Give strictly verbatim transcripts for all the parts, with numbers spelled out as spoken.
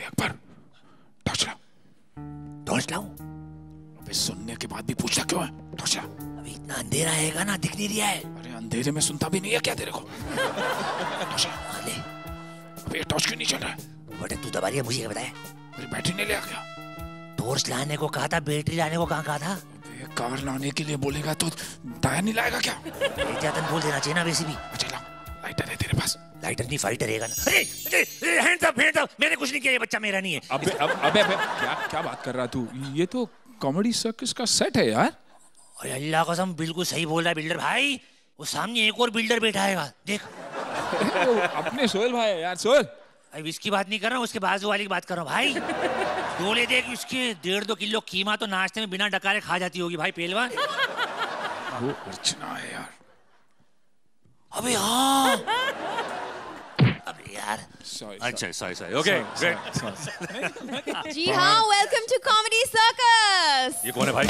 एक बार टॉर्च ला। टॉर्च लाऊं? अबे सुनने के बाद भी पूछना क्यों है? टॉर्च ला। अभी इतना अंधेरा है ना, दिख नहीं रहा है। अरे अंधेरे में सुनता भी नहीं है क्या तेरे को? टॉर्च ला। ले। अबे टॉर्च क्यों नहीं चल रहा है? बटे तू दबा रही है, मुझे क्या बताया? मेरी बैटरी नहीं ले आ गया। टॉर्च लाने को कहा था, बैटरी लाने को कहाँ कहा था? अबे कार लाने के लिए बोलेगा तो टायर नहीं लाएगा क्या? एहतियातन बोल देना चाहिए ना वैसे भी। अच्छा ला, लाइटर है तेरे पास? लाइटर नहीं, फाइटर रहेगा ना। अरे अरे हैंड्स अप, हैंड्स अप, मैंने कुछ नहीं किया, ये बच्चा मेरा नहीं है। अबे अब अबे अबे क्या क्या बात कर रहा तू? ये तो कॉमेडी सर्कस का सेट है यार। अरे अल्लाह कसम बिल्कुल सही बोल रहा है बिल्डर भाई। वो सामने एक और बिल्डर बैठा है, देख। अपने सोहेल भाई यार, सोहेल। अभी इसकी बात नहीं कर रहा हूँ, उसके बाजू वाली की बात कर रहा हूँ भाई। डोले देख उसके, डेढ़ दो किलो कीमा तो नाश्ते में बिना डकारे खा जाती होगी भाई पहलवान। वो अर्चना है यार। अबे हाँ। अबे यार। अच्छा सॉरी सॉरी ओके ग्रेट। जी हाँ, वेलकम टू कॉमेडी सर्कस। ये कौन है भाई?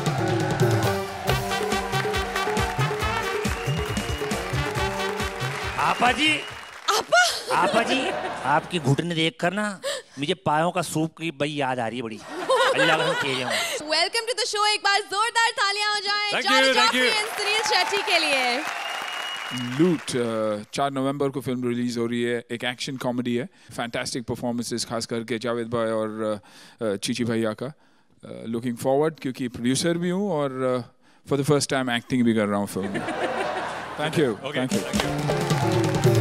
आपा जी। आपा? आपा जी, आपकी घुटने देख कर ना मुझे पायों का सूप की बई याद आ रही है बड़ी। अल्लाह का कह रहा हूँ। Welcome to the show. एक बार जोरदार तालियां हो जाएं Thank Johnny you, thank Jaffrey you. And Suniel Shetty के लिए। लूट चार नवंबर को फिल्म रिलीज हो रही है। एक एक्शन कॉमेडी है। फैंटास्टिक परफॉर्मेंसेस खास करके जावेद भाई और चीची भैया का। लुकिंग फॉरवर्ड, क्योंकि प्रोड्यूसर भी हूँ और for the first time acting भी कर रहा हूँ फिल्म में। Thank you thank you.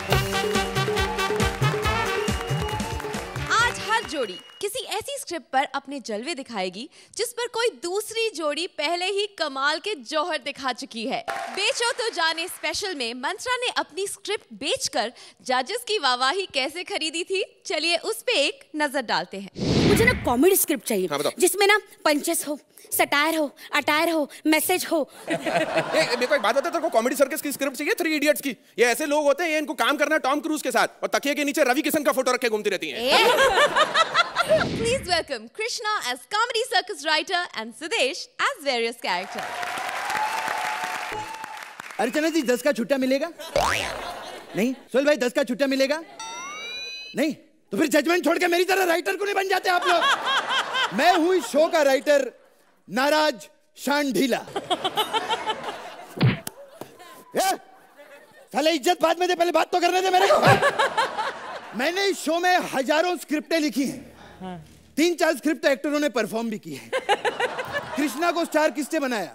आज हर जोड़ी किसी ऐसी स्क्रिप्ट पर अपने जलवे दिखाएगी जिस पर कोई दूसरी जोड़ी पहले ही कमाल के जौहर दिखा चुकी है। बेचो तो जाने स्पेशल में मंत्रा ने अपनी स्क्रिप्ट बेचकर जजेस की वाहवाही कैसे खरीदी थी, चलिए उस पे एक नजर डालते हैं। मुझे ना कॉमेडी स्क्रिप्ट चाहिए। हाँ, जिसमें ना पंचेस हो, सटायर हो, अटायर हो, मैसेज हो। ए, मेरे को एक बात बता, तेरे को कॉमेडी सर्कस की स्क्रिप्ट चाहिए? थ्री इडियट्स की? ये ऐसे लोग होते हैं, ये इनको काम करना है टॉम क्रूज के साथ और तकिए के नीचे रवि किशन का फोटो रखे घूमती रहती हैं। Please welcome Krishna as comedy circus writer and Sudesh as various characters. अर्चना जी दस का छुट्टा मिलेगा? नहीं। सोहेल भाई दस का छुट्टा मिलेगा? नहीं। तो फिर जजमेंट छोड़ के मेरी तरह राइटर को नहीं बन जाते आप लोग? मैं हूं इस शो का राइटर, नाराज शान ढीला। साले इज्जत बाद में दे, पहले बात तो करने दे मेरे को। मैंने इस शो में हजारों स्क्रिप्टें लिखी हैं। तीन चार स्क्रिप्ट एक्टरों ने परफॉर्म भी की है। कृष्णा को स्टार किसने बनाया?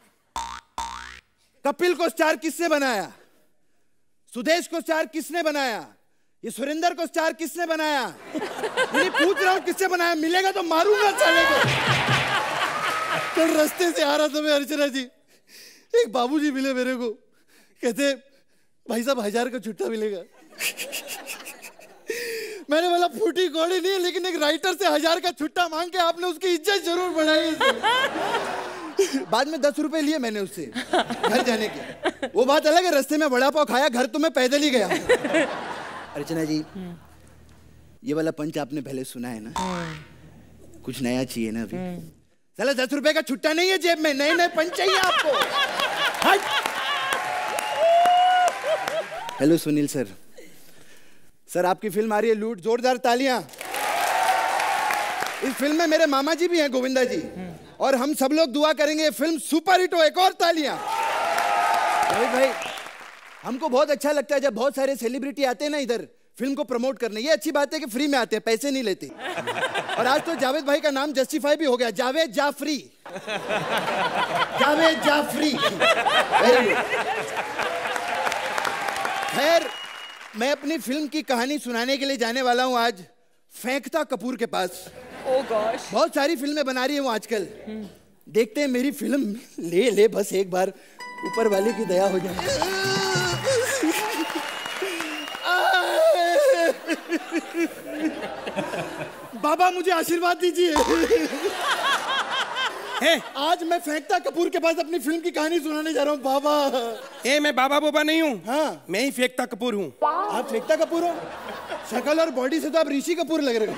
कपिल को स्टार किसने बनाया? सुदेश को स्टार किसने बनाया? ये सुरेंद्र को स्टार किसने बनाया? नहीं पूछ रहा हूं किसने बनाया, मिलेगा तो मारूंगा साले को। तो रास्ते से आ रहा था मैं अर्चना जी, एक बाबूजी मिले मेरे को, कहते भाई साहब हजार का छुट्टा मिलेगा। मैंने बोला फूटी कौड़ी नहीं, लेकिन एक राइटर से हजार का छुट्टा मांग के आपने उसकी इज्जत जरूर बढ़ाई। बाद में दस रुपए लिए मैंने उससे घर जाने के। वो बात अलग है, रास्ते में वड़ा पाव खाया, घर तो मैं पैदल ही गया। अर्चना जी, ये वाला पंच आपने पहले सुना है ना? कुछ नया चाहिए ना अभी? साला दस रुपए का छुट्टा नहीं है जेब में, नए नए पंच चाहिए आपको। Hello Suniel sir. सर आपकी फिल्म आ रही है लूट, जोरदार तालियां। इस फिल्म में मेरे मामा जी भी हैं, गोविंदा जी, और हम सब लोग दुआ करेंगे फिल्म सुपर हिट हो। एक और तालियां। भाई भाई हमको बहुत अच्छा लगता है जब बहुत सारे सेलिब्रिटी आते हैं ना इधर फिल्म को प्रमोट करने। ये अच्छी बात है कि फ्री में आते हैं, पैसे नहीं लेते। और आज तो जावेद भाई का नाम जस्टिफाई भी हो गया, जावेद जाफरी। जावेद जाफरी। खैर मैं अपनी फिल्म की कहानी सुनाने के लिए जाने वाला हूं आज फेंकता कपूर के पास। Oh gosh. बहुत सारी फिल्में बना रही है वो आजकल। देखते हैं मेरी फिल्म ले ले बस एक बार, ऊपर वाले की दया हो जाए। बाबा मुझे आशीर्वाद दीजिए। है? आज मैं फेंकता कपूर के पास अपनी फिल्म की कहानी सुनाने जा रहा हूँ बाबा। ए, मैं बाबा बाबा नहीं हूँ। हाँ मैं ही फेंकता कपूर हूँ। आप फेंकता कपूर हो? शक्ल और बॉडी से तो आप ऋषि कपूर लग रहे हो।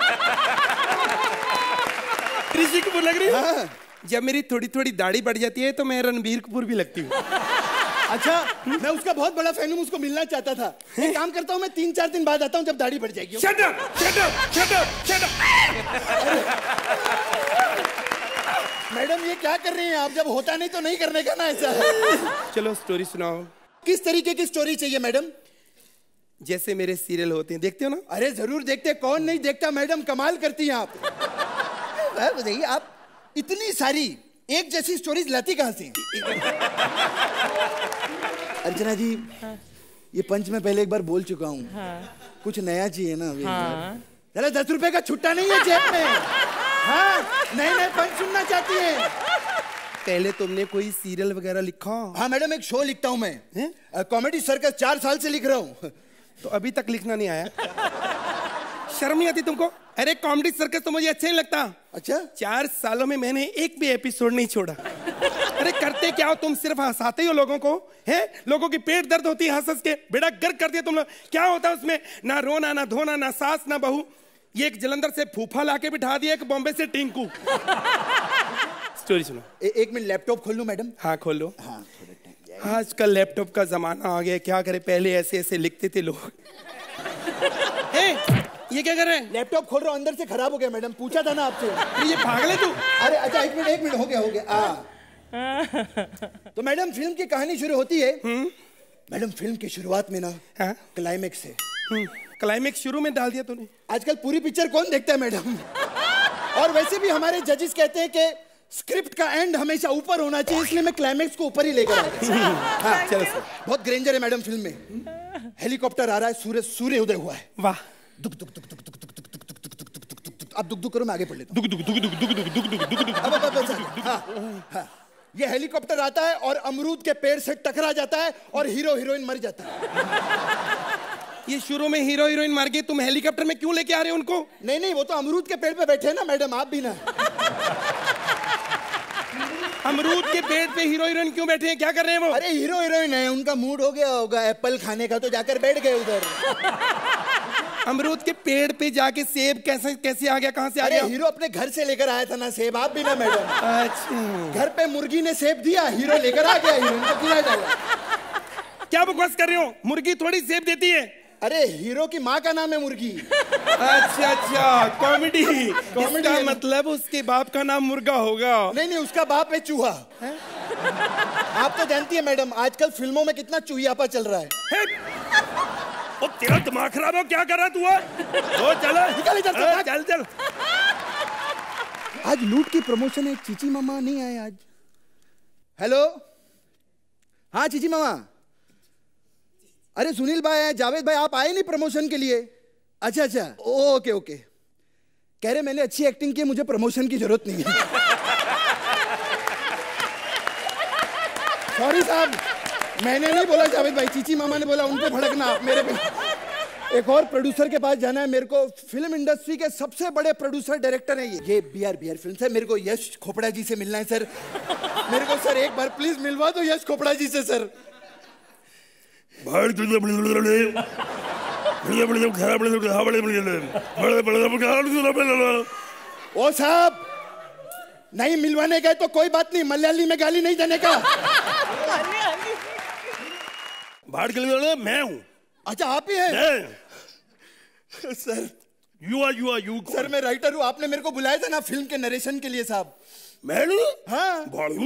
ऋषि कपूर लग रही है? हाँ। जब मेरी थोड़ी थोड़ी दाढ़ी बढ़ जाती है तो मैं रणबीर कपूर भी लगती हूँ। अच्छा मैं उसका बहुत बड़ा फैन हूँ, उसको मिलना चाहता था। एक काम करता हूँ, मैं तीन चार दिन बाद आता हूँ जब दाढ़ी बढ़ जाएगी। Shut up, shut up, shut up, shut up. Madam ये क्या कर रही हैं आप? जब होता नहीं तो नहीं करने का ना ऐसा है। चलो स्टोरी सुनाओ। किस तरीके की स्टोरी चाहिए मैडम? जैसे मेरे सीरियल होते हैं, देखते हो ना? अरे जरूर देखते, कौन नहीं देखता मैडम, कमाल करती हैं आप। बताइए आप इतनी सारी एक जैसी स्टोरीज लाती कहाँ से? अर्चना जी ये पंच में पहले एक बार बोल चुका हूँ। हाँ। कुछ नया चाहिए ना अभी। हाँ। चलो दस रुपए का छुट्टा नहीं है जेब में। हाँ नए नए पंच सुनना चाहती है। पहले तुमने कोई सीरियल वगैरह लिखा? हाँ मैडम एक शो लिखता हूँ मैं, कॉमेडी सर्कस, चार साल से लिख रहा हूँ। तो अभी तक लिखना नहीं आया? शर्म नहीं आती तुमको? अरे कॉमेडी सर्कस तो मुझे अच्छा नहीं लगता। अच्छा? चार सालों में मैंने एक भी एपिसोड नहीं छोड़ा। अरे करते क्या हो तुम? सिर्फ हंसाते ही हो लोगों को, हैं? लोगों की पेट दर्द होती है हंस हंस के, बेड़ा गर्क कर दिया तुम लोग। क्या होता है उसमें? ना रोना, ना धोना, ना सास, ना बहू। ये एक जलंधर से फूफा लाके बिठा दिया, एक बॉम्बे से टिंकू। स्टोरी सुनो। ए, एक मिनट लैपटॉप खोल लूं मैडम? हाँ खोल लो। हाँ आजकल लैपटॉप का जमाना आ गया, क्या करे, पहले ऐसे ऐसे लिखते थे लोग। हे, ये क्या कर रहे हैं? लैपटॉप खोल रहा हूँ, अंदर से खराब हो गया मैडम, पूछा था ना आपसे। ये पागल है तू? अरे अच्छा एक मिनट एक मिनट हो गया हो गया आ। तो मैडम फिल्म की कहानी शुरू होती है। मैडम फिल्म की शुरुआत में ना क्लाइमेक्स है। क्लाइमेक्स शुरू में डाल दिया तूने। आजकल पूरी पिक्चर कौन देखता है मैडम? और वैसे भी हमारे जजेस कहते हैं कि स्क्रिप्ट का एंड हमेशा ऊपर होना चाहिए, इसलिए मैं क्लाइमेक्स को ऊपर ही लेकर आया। हाँ चलो सर। बहुत ग्रेंजर है मैडम फिल्म में। हेलीकॉप्टर आ रहा है, सूर्य सूर्य उदय हुआ है। वाह। दुक दुक दुक दुक दुक दुक दुक दुक दुक दुक दुक दुक। अब दुक दुक करो, मैं आगे पढ़ लेता हूँ। दुक दुक दुक दुक दुक दुक दुक दुक दुक दुक। अब अब अब हाँ हाँ। ये हेलीकॉप्टर आता है और अमरूद के पेड़ से टकरा जाता है और हीरो हीरोइन मर जाता है। ये शुरू में हीरो हीरोइन मार के तुम हेलीकॉप्टर में क्यों लेके आ रहे हो उनको? नहीं नहीं वो तो अमरूद के पेड़ पे बैठे हैं ना मैडम, आप भी ना। अमरूद के पेड़ पे हीरो हीरोइन क्यों बैठे हैं? क्या कर रहे हैं वो? अरे हीरो हीरोइन है, उनका मूड हो गया होगा एप्पल खाने का, तो जाकर बैठ गए उधर। अमरूद के पेड़ पे जाके सेब कैसे कैसे आ गया? कहाँ से आ गया? हीरो अपने घर से लेकर आया था ना सेब, आप भी ना मैडम। अच्छा। घर पे मुर्गी ने सेब दिया, हीरो लेकर आ गया, हीरोइन को खिला डाला। क्या बकवास कर रहे हो? मुर्गी थोड़ी सेब देती है। अरे हीरो की माँ का नाम है मुर्गी। अच्छा अच्छा कॉमेडी। कॉमेडी का मतलब उसके बाप का नाम मुर्गा होगा? नहीं नहीं उसका बाप है चूहा। आप तो जानती है मैडम आजकल फिल्मों में कितना चूहियापा चल रहा है। है? ओ तेरा दिमाग खराब हो, क्या कर रहा तू? ओ चलो निकल इधर से, चल चल। आज लूट की प्रमोशन है, चीची मामा नहीं आए आज। हेलो हाँ चीची मामा। अरे सुनील भाई है, जावेद भाई आप आए नहीं प्रमोशन के लिए? अच्छा अच्छा ओके ओके। कह रहे मैंने अच्छी एक्टिंग की, मुझे प्रमोशन की जरूरत नहीं है। सॉरी साहब, मैंने नहीं बोला जावेद भाई, चीची मामा ने बोला, उनको भड़कना मेरे पे। एक और प्रोड्यूसर के पास जाना है मेरे को, फिल्म इंडस्ट्री के सबसे बड़े प्रोड्यूसर डायरेक्टर हैं ये ये B R B R film है। मेरे को यश खोपड़ा जी से मिलना है सर। मेरे को सर एक बार प्लीज मिलवा दो यश खोपड़ा जी से सर। ओ साहब नहीं मिलवाने गए तो कोई बात नहीं, मलयाली में गाली नहीं देने का। भाड़ के लिए मैं हूँ। अच्छा आप ही हैं? Sir you are you are you. Sir मैं राइटर हूँ, आपने मेरे को बुलाया था ना फिल्म के नरेशन के लिए साहब। मैंने? हाँ।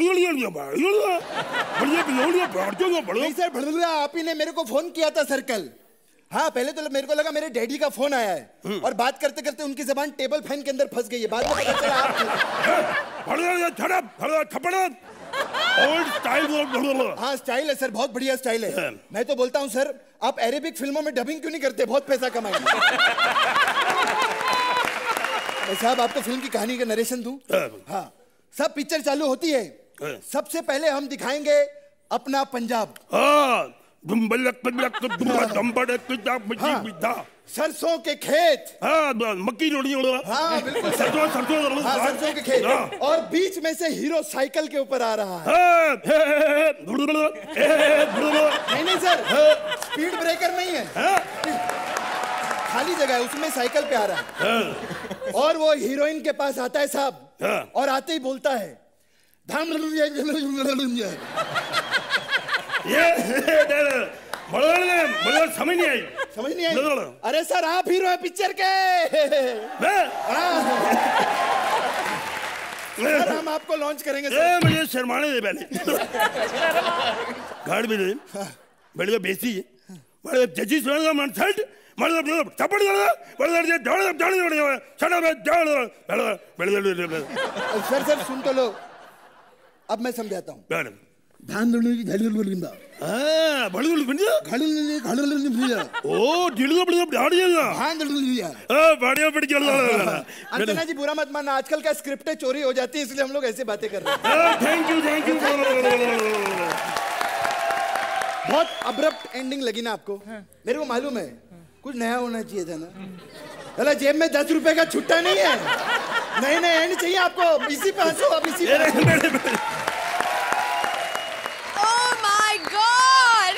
नहीं सर भड़ुआ आप ही ने मेरे को फोन किया था सर कल। हाँ पहले तो मेरे को लगा मेरे डैडी का फोन आया है और बात करते करते उनकी जबान टेबल फैन के अंदर फंस गई है, बाद में पता चला आप। हाँ स्टाइल है सर, बहुत बढ़िया स्टाइल है। मैं तो बोलता हूँ सर आप अरेबिक फिल्मों में डबिंग क्यों नहीं करते, बहुत पैसा कमाएंगे। साहब आपको फिल्म की कहानी का नरेशन दूं? हाँ सब पिक्चर चालू होती है, सबसे पहले हम दिखाएंगे अपना पंजाब। हाँ। सरसों के खेत। हाँ मक्की रोटी। हाँ बिल्कुल सरसों सरसों हाँ सरसों के खेत। और बीच में से हीरो साइकिल के ऊपर आ रहा है। नहीं नहीं सर स्पीड ब्रेकर नहीं है, खाली जगह है उसमें साइकिल पे आ रहा है। और वो हीरोइन के पास आता है साहब और आते ही बोलता है ये बड़ोड़ समझ नहीं आई समझ नहीं आई। अरे सर आप हीरो है पिक्चर के। सर हम आपको लॉन्च करेंगे सर। मुझे शर्माने दे पहले। गाड़ भी दे बड़े बेसी है बड़े जजी सुनाएगा मन सेट मतलब चपड़ दे बड़े दे डाल डाल डाल छड़ा में डाल डाल बड़े बड़े सर सर सुन तो लो अब मैं समझाता हूँ। धान दड़ने की घाली बोलिंदा हां बड़े बन जा घाली घाली नहीं भूलिया ओ दिल बड़े डाल दिया धान दड़ने लिया हां बढ़िया बढ़ गया। अंजना जी बुरा मत मानना आजकल क्या स्क्रिप्टें चोरी हो जाती है इसलिए हम लोग ऐसे बातें कर रहे हैं। हां थैंक यू थैंक यू। बहुत अब्रप्ट एंडिंग लगी ना आपको? मेरे को मालूम है कुछ नया होना चाहिए था ना। अरे जेब में दस रुपए का छुट्टा नहीं है। नहीं नहीं एंड चाहिए आपको इसी पे हंसो अब इसी पे। Oh my God.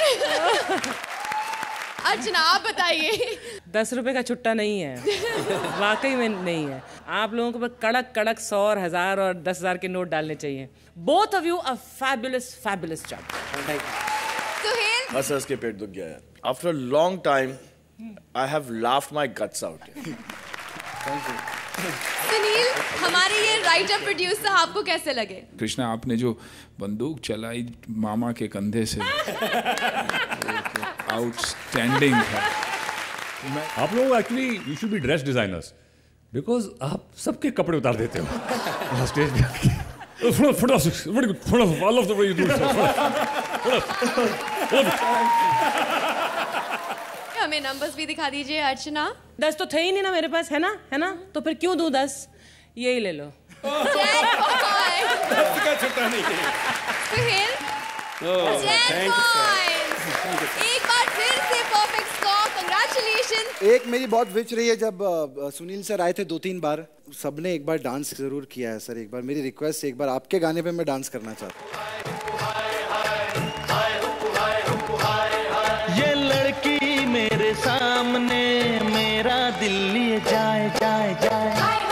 अर्चना आप बताइए। दस रुपए का छुट्टा नहीं है वाकई में नहीं है। आप लोगों को कड़क कड़क सौ और हजार और दस हजार के नोट डालने चाहिए। Both of you a fabulous fabulous job. Sohail हंस हंस के पेट दुख गया यार। After a long time I have laughed my guts out. Thank you. Sunil हमारे ये राइटर प्रोड्यूसर आपको कैसे लगे? कृष्णा आपने जो बंदूक चलाई मामा के कंधे से आउटस्टैंडिंग था। आप लोग actually you should be dress designers because आप सबके कपड़े उतार देते हो स्टेज पे। हमें नंबर्स भी दिखा दीजिए अर्चना। दस तो थे ही नहीं ना मेरे पास, है ना है ना तो फिर क्यों दूं दस? यही ले लो। एक बार फिर से परफेक्ट स्कोर, कांग्रेचुलेशन। एक मेरी बहुत विच रही है जब uh, सुनील सर आए थे दो तीन बार सबने एक बार डांस जरूर किया है सर। एक बार मेरी रिक्वेस्ट एक बार आपके गाने पे मैं डांस करना चाहता हूँ। ये लड़की मेरे सामने मेरा दिल लिए जाए जाए जाए।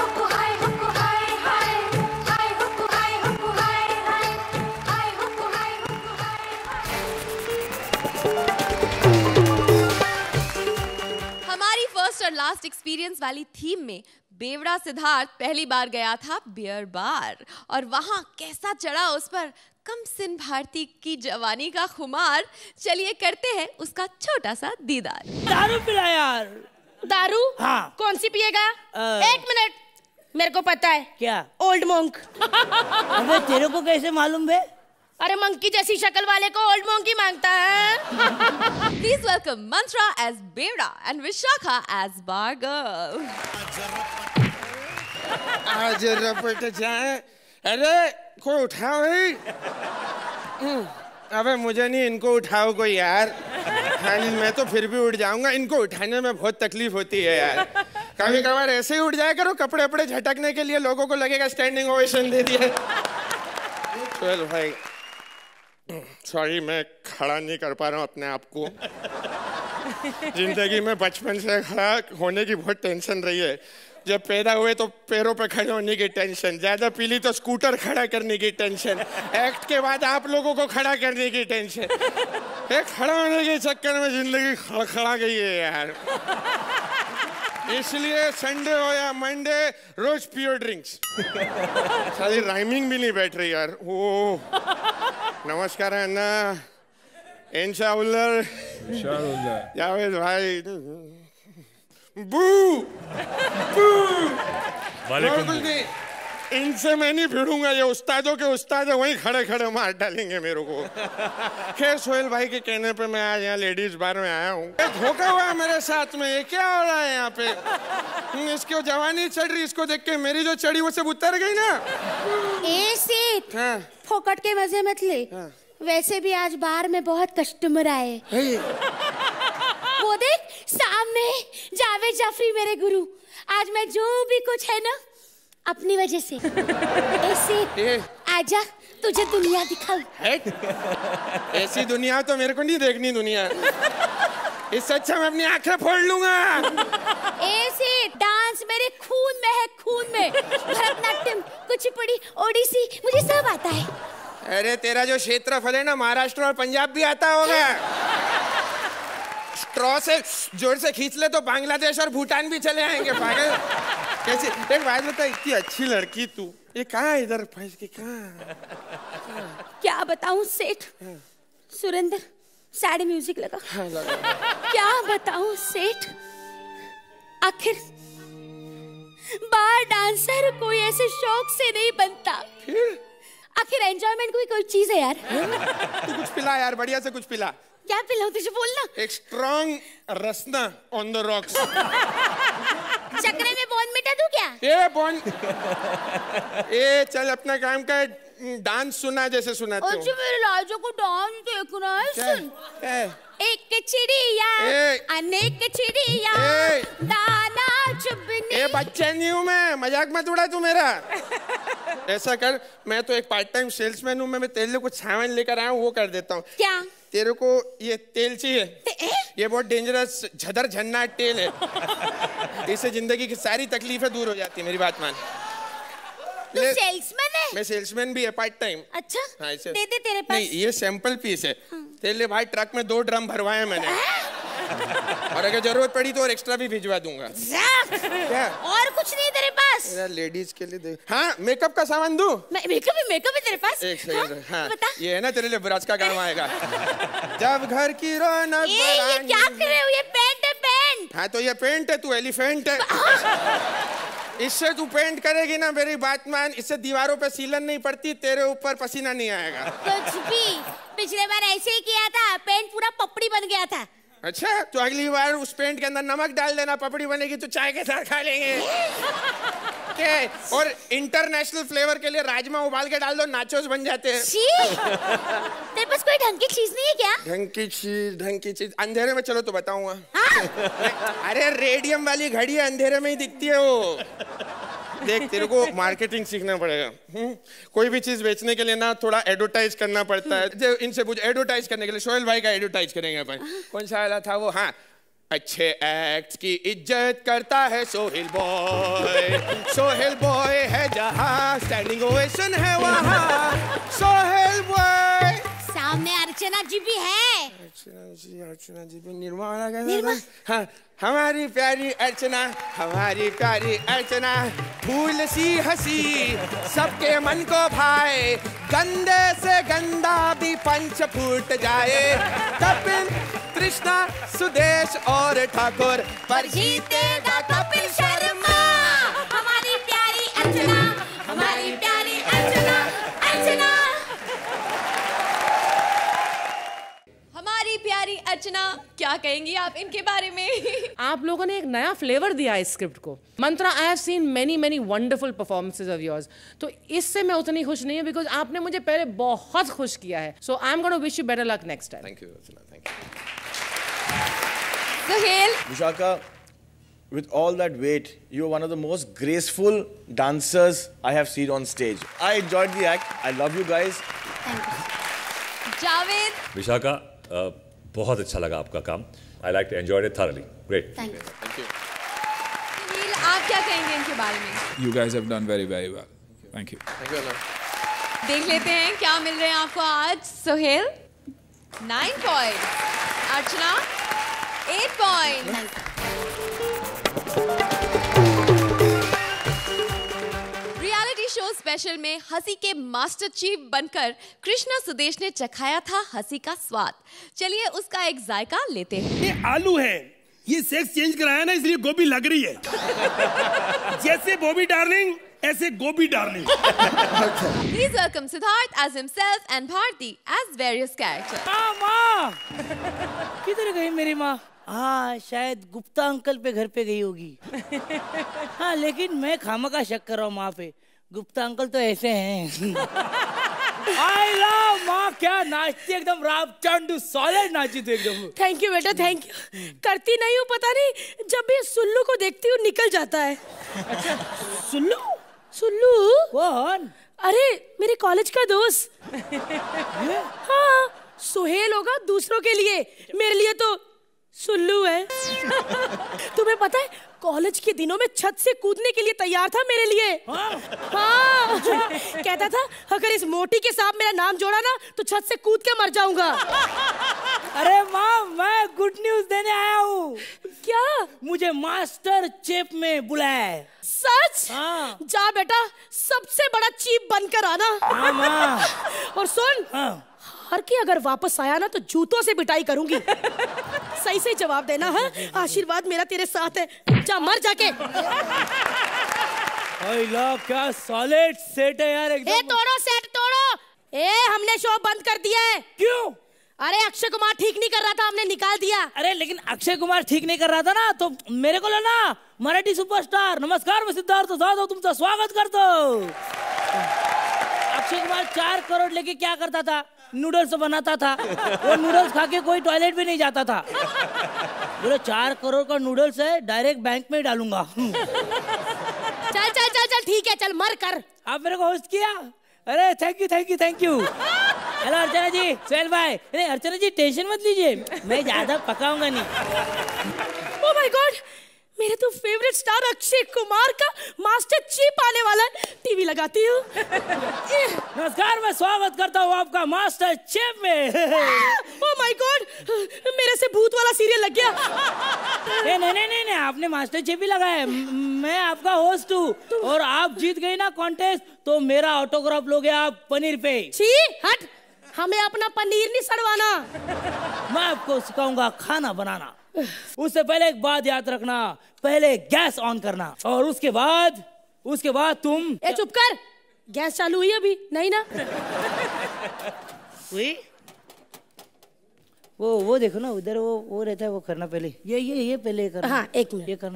हमारी फर्स्ट और लास्ट एक्सपीरियंस वाली थीम में बेवड़ा सिद्धार्थ पहली बार गया था बियर बार और वहां कैसा चढ़ा उस पर कमसिन भारती की जवानी का खुमार। चलिए करते हैं उसका छोटा सा दीदार। दारू पिला यार। दारू? हाँ। कौन सी पिएगा? एक मिनट मेरे को पता है। क्या? Old Monk. अबे तेरे को कैसे मालूम बे? अरे मंकी जैसी शक्ल वाले को ओल्ड मोंक ही मांगता है। Please welcome Mantra as बेवड़ा and Vishakha as bar girl. आज रपट जाए। अरे कोई उठाओ ही। अबे मुझे नहीं इनको उठाओ कोई यार। हाँ मैं तो फिर भी उठ जाऊंगा, इनको उठाने में बहुत तकलीफ होती है यार। कभी कभार ऐसे ही उठ जाया करो, कपड़े अपड़े झटकने के लिए लोगों को लगेगा स्टैंडिंग ओवेशन दे दिया। चल भाई सॉरी मैं खड़ा नहीं कर पा रहा हूँ अपने आप को। जिंदगी में बचपन से खड़ा होने की बहुत टेंशन रही है। जब पैदा हुए तो पैरों पे खड़े होने की टेंशन, ज्यादा पीली तो स्कूटर खड़ा करने की टेंशन, एक्ट के बाद आप लोगों को खड़ा करने की टेंशन। एक खड़ा होने के चक्कर में जिंदगी खड़ा गई है यार। इसलिए संडे हो या मंडे रोज पियो ड्रिंक्स। सारी राइमिंग भी नहीं बैठ रही यार। ओ नमस्कार अन्ना, इंशा उल्लर, जावेद भाई, बू बू। कुछ नहीं, इनसे मैं नहीं भिड़ूंगा, ये उस्तादों के उस्ताद है, वहीं खड़े खड़े मार डालेंगे मेरे को। खैर सोहेल भाई के कहने पे मैं आज यहाँ लेडीज बार में आया हूँ। धोखा हुआ है मेरे साथ में, ये क्या हो रहा है यहाँ पे? इसकी जवानी चढ़ रही, इसको देख के मेरी जो चढ़ी वो सब उतर गई ना। ऐसे फोकट के मजे मत ले। वैसे भी आज बार में बहुत कस्टमर आए। वो देख सामने जावेद जाफरी मेरे गुरु। आज मैं जो भी कुछ है ना अपनी वजह से। ऐसे आजा तुझे दुनिया दिखाऊं। ऐसी दुनिया तो मेरे को नहीं देखनी दुनिया। इससे अच्छा मैं अपनी आंखें फोड़ लूंगा। ऐसे डांस मेरे खून में है, खून में। भरतनाट्यम, कुचिपुड़ी, ओडिसी मुझे सब आता है। अरे तेरा जो क्षेत्रफल है ना, महाराष्ट्र और पंजाब भी आता होगा। स्ट्रॉ से जोर से खींच ले तो बांग्लादेश और भूटान भी चले आएंगे पागल। कैसे? एक बात बता, इतनी अच्छी लड़की तू, ये कहाँ इधर फंस के कहाँ? क्या बताऊं सेठ, सुरेंद्र सैड म्यूजिक लगा। हाँ, लगा। क्या बताऊं सेठ, आखिर बार डांसर कोई ऐसे शौक से नहीं बनता। फिर आखिर एंजॉयमेंट कोई कोई चीज है यार। तू कुछ पिला यार, बढ़िया से कुछ पिला। क्या पिलाऊं तुझे, बोलना। एक strong Rasna on the rocks. चक्रे में बॉर्नविटा दूं क्या? ए बॉर्न ए चल अपना काम कर, डांस सुना जैसे सुनाते हो। अच्छा मेरे लाजो को डांस देखना है, सुन। एक चिड़िया अनेक चिड़िया दाना चुभनी। ए बच्चा नहीं हूँ मैं, मजाक मत उड़ा तू मेरा। ऐसा कर, मैं तो एक पार्ट टाइम सेल्समैन हूँ, मैं तेरे लिए कुछ सामान लेकर आया हूँ, वो कर देता हूँ। क्या? तेरे को ये तेल चाहिए? ये बहुत डेंजरस झदर झन्नाट तेल है, इससे जिंदगी की सारी तकलीफें दूर हो जाती है, मेरी बात मान। तू सेल्समैन है? मैं सेल्समैन भी है पार्ट टाइम। अच्छा, हाँ, इसे दे दे तेरे पास। नहीं, ये सैंपल पीस है। हाँ। तेरे लिए भाई ट्रक में दो ड्रम भरवाए मैंने, और अगर जरूरत पड़ी तो और एक्स्ट्रा भी भिजवा दूंगा। क्या? और कुछ नहीं तेरे पास? मेरा लेडीज के लिए दे। हाँ, मेकअप का सामान दूं? मेकअप भी मेकअप भी तेरे पास? एक सेकंड। हाँ, हाँ, ये है ना तेरे लिए ब्रश का काम आएगा। जब घर की रौनक ये, ये क्या कर रहे हो? ये पेंट है, पेंट। हाँ तो ये पेंट है, तू एलिफेंट है। इससे तू पेंट करेगी ना, मेरी बात मान, इससे दीवारों पे सीलन नहीं पड़ती, तेरे ऊपर पसीना नहीं आएगा। कुछ भी, पिछले बार ऐसे ही किया था, पेंट पूरा पपड़ी बन गया था। अच्छा, तो अगली बार उस पेंट के अंदर नमक डाल देना, पपड़ी बनेगी तो चाय के साथ खा लेंगे। क्या? और इंटरनेशनल फ्लेवर के लिए राजमा उबाल के डाल दो, नाचोस बन जाते हैं। तेरे पास कोई ढंग की चीज नहीं है क्या? ढंग की चीज, ढंग की चीज अंधेरे में चलो तो बताऊंगा। हाँ? अरे रेडियम वाली घड़ी अंधेरे में ही दिखती है वो। देख, तेरे को मार्केटिंग सीखना पड़ेगा। हुँ? कोई भी चीज बेचने के लिए ना थोड़ा एडवर्टाइज करना पड़ता है। इनसे पूछ, एडवर्टाइज करने के लिए सोहेल भाई का एडवर्टाइज करेंगे अपन। कौन सा वाला था वो? हाँ, अच्छे एक्ट की इज्जत करता है सोहेल बॉय, सोहेल बॉय है जहाँ स्टैंडिंग ओवेशन है वहाँ सोहेल बॉय। सामने अर्चना जी भी है। अर्चना जी, अर्चना जी भी निर्मा निर्मा। हाँ, हमारी प्यारी अर्चना, हमारी प्यारी अर्चना, फूल सी हंसी सबके मन को भाए, गंदे से गंदा भी पंच फूट जाए, कपिल कृष्णा सुदेश और ठाकुर पर जीतेगा कपिल शर्मा। हमारी प्यारी अर्चना, हमारी प्यारी अर्चना, अर्चना हमारी प्यारी अर्चना, क्या कहेंगी आप इनके बारे में? आप लोगों ने एक नया फ्लेवर दिया है स्क्रिप्ट को। Mantra, I have seen many many wonderful performances of yours, तो इससे मैं उतनी खुश नहीं हूँ बिकॉज आपने मुझे पहले बहुत खुश किया है। So I am gonna wish you better luck next time. Thank you Archana, thank you. Sohail, Vishaka, with all that weight, you are one of the most graceful dancers I have seen on stage. I enjoyed the act. I love you guys. Javed, Vishakha, uh, बहुत अच्छा लगा आपका काम। I liked, enjoyed it thoroughly. Great. Thank you. Thank you. Sohail, आप क्या कहेंगे इनके बारे में? You guys have done very very well. Thank you. Thank you, Anna. देख लेते हैं क्या मिल रहे हैं आपको आज। Sohail nine point, Archana eight point. Reality show special में हंसी के मास्टर चीफ बनकर कृष्णा सुदेश ने चखाया था हंसी का स्वाद। चलिए उसका एक जायका लेते हैं। ये आलू है, ये सेक्स चेंज कराया ना इसलिए गोभी लग रही है। जैसे बॉबी डार्लिंग ऐसे गोभी darling. Please welcome Siddharth as himself and Bharti as various characters. हाँ माँ, किधर गई मेरी माँ? हाँ, शायद गुप्ता अंकल पे घर पे गई होगी। हाँ, लेकिन मैं खामखा शक कर रहा हूँ माँ पे। गुप्ता अंकल तो ऐसे हैं। आई लव माँ, क्या नाचती एकदम, रामचंद्र सॉलिड नाची थी एकदम। थैंक यू बेटा, थैंक यू। करती नहीं हूँ, पता नहीं जब भी सुल्लू को देखती हूँ निकल जाता है। अच्छा, सुल्लू? सुल्लू? कौन? अरे मेरे कॉलेज का दोस्त। हाँ, सोहेल होगा दूसरों के लिए, मेरे लिए तो सुल्लू है। तुम्हें पता है कॉलेज के दिनों में छत से कूदने के लिए तैयार था मेरे लिए। हाँ, हाँ। कहता था अगर इस मोटी के साथ मेरा नाम जोड़ा ना तो छत से कूद के मर जाऊंगा। अरे माँ, मैं गुड न्यूज देने आया हूँ। क्या? मुझे मास्टर चेफ में बुलाया है। सच? हाँ। जा बेटा, सबसे बड़ा चीफ बनकर आना। हाँ माँ। और सुन, हाँ। हार के अगर वापस आया ना तो जूतों से पिटाई करूंगी। सही सही जवाब देना है। आशीर्वाद मेरा तेरे साथ है। जा मर जाके। ला, क्या सॉलिड सेट है यार एकदम। ए तोड़ो सेट तोड़ो। ए हमने शो बंद कर दिया है। क्यों? अरे अक्षय कुमार ठीक नहीं कर रहा था, हमने निकाल दिया। अरे लेकिन अक्षय कुमार ठीक नहीं कर रहा था ना, तो मेरे को लेना मराठी सुपरस्टार। नमस्कार, मैं सिद्धार्थ जाधव तुमचं स्वागत करतो। अक्षय कुमार चार करोड़ लेके क्या करता था? नूडल्स बनाता था। वो नूडल्स खा के कोई टॉयलेट भी नहीं जाता था। बोले चार करोड़ का नूडल्स है, डायरेक्ट बैंक में डालूंगा। चल चल चल चल ठीक है, चल मर कर। आप मेरे को होस्ट किया। अरे thank you thank you thank you. Hello Archana ji, Sohail भाई। अरे अर्चना जी टेंशन मत लीजिए, मैं ज्यादा पकाऊंगा नहीं। ओह माय गॉड, मेरे तो फेवरेट स्टार अक्षय कुमार का मास्टर चीफ आने वाला है। टीवी लगाती हूँ। नमस्कार, मैं स्वागत करता हूँ आपका मास्टर चीफ में। ओह माय गॉड, मेरे से भूत वाला सीरियल लग गया। नहीं नहीं नहीं नहीं, आपने मास्टर चीफ ही लगाया है। मैं आपका होस्ट हूँ और आप जीत गई ना कॉन्टेस्ट, तो मेरा ऑटोग्राफ लोगे आप पनीर पे। छी हट, हमें अपना पनीर नहीं सड़वाना। मैं आपको सिखाऊंगा खाना बनाना। उससे पहले एक बात याद रखना, पहले गैस ऑन करना और उसके बाद उसके बाद तुम। ए चुप कर, गैस चालू हुई अभी नहीं ना? हुई? वो वो देखो ना उधर, वो वो रहता है, वो करना पहले। ये ये ये पहले करना। हाँ एक मिनट, ये करना।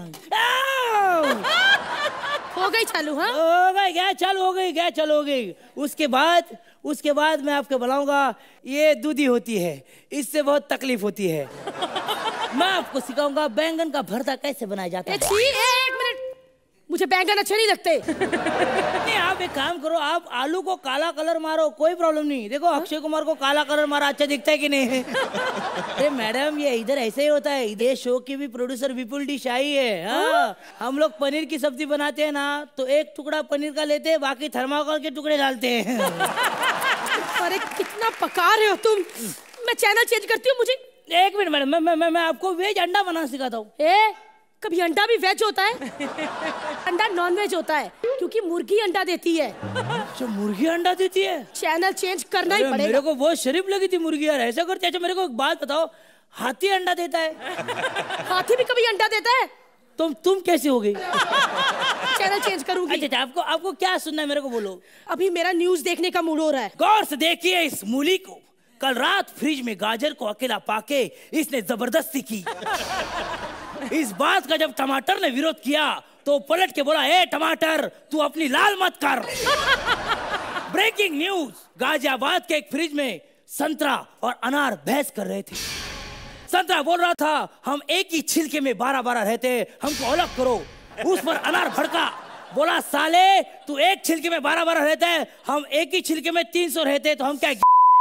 हो गई चालू। हाँ हो गई गैस चालू, हो गई गैस चालू हो गई। उसके बाद उसके बाद मैं आपको बुलाऊंगा। ये दूधी होती है, इससे बहुत तकलीफ होती है। मैं आपको सिखाऊंगा बैंगन का भरता कैसे बनाया जाता है। एक मिनट, मुझे बैंगन अच्छे नहीं लगते। नहीं, आप एक काम करो, आप आलू को काला कलर मारो, कोई प्रॉब्लम नहीं। देखो अक्षय कुमार को काला कलर मारा अच्छा दिखता है कि नहीं? अरे मैडम, ये इधर ऐसे ही होता है। इधर शो की भी प्रोड्यूसर विपुल डी शाही है। हाँ, हम लोग पनीर की सब्जी बनाते हैं ना, तो एक टुकड़ा पनीर का लेते हैं, बाकी थर्माकोल के टुकड़े डालते हैं। अरे कितना पका रहे हो तुम। मैं चैनल चेंज करती हूँ। मुझे एक मिनट मैडम, मैं मैं मैं, मैं आपको वेज अंडा बनाना सिखाता हूँ। ए, कभी अंडा भी वेज होता है? अंडा नॉन वेज होता है क्योंकि मुर्गी अंडा देती है। अच्छा, मुर्गी अंडा देती है? चैनल चेंज करना ही पड़ेगा। मेरे को बहुत शरीफ लगी थी मुर्गी यार, ऐसा करते। अच्छा मेरे को एक बात बताओ, हाथी अंडा देता है? हाथी भी कभी अंडा देता है? तुम तुम कैसी हो गई? चैनल चेंज करूंगी। अच्छा, आपको आपको क्या सुनना है मेरे को बोलो। अभी मेरा न्यूज देखने का मूड हो रहा है। गौर से देखिए इस मूली को। कल रात फ्रिज में गाजर को अकेला पाके इसने जबरदस्ती की। इस बात का जब टमाटर ने विरोध किया तो पलट के बोला, ए टमाटर तू अपनी लाल मत कर। ब्रेकिंग न्यूज, गाजियाबाद के एक फ्रिज में संतरा और अनार बहस कर रहे थे। संतरा बोल रहा था, हम एक ही छिलके में बारह बारह रहते, हमको अलग करो। उस पर अनार भड़का, बोला साले तू एक छिलके में बारह बारह रहता है, हम एक ही छिलके में तीन सौ रहते, तो हम क्या?